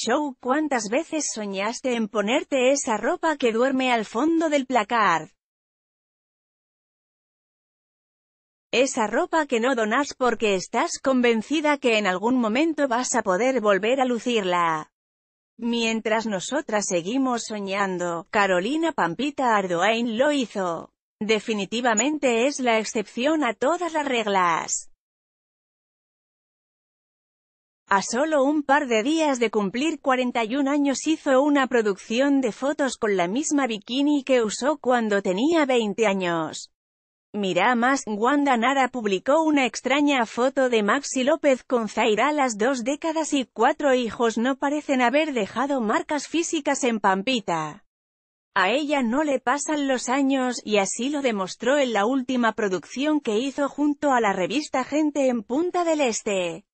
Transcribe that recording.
show. ¿Cuántas veces soñaste en ponerte esa ropa que duerme al fondo del placard? Esa ropa que no donas porque estás convencida que en algún momento vas a poder volver a lucirla. Mientras nosotras seguimos soñando, Carolina Pampita Ardoin lo hizo. Definitivamente es la excepción a todas las reglas. A solo un par de días de cumplir 41 años hizo una producción de fotos con la misma bikini que usó cuando tenía 20 años. Mira más, Wanda Nara publicó una extraña foto de Maxi López con Zaira. Las 2 décadas y 4 hijos no parecen haber dejado marcas físicas en Pampita. A ella no le pasan los años, y así lo demostró en la última producción que hizo junto a la revista Gente en Punta del Este.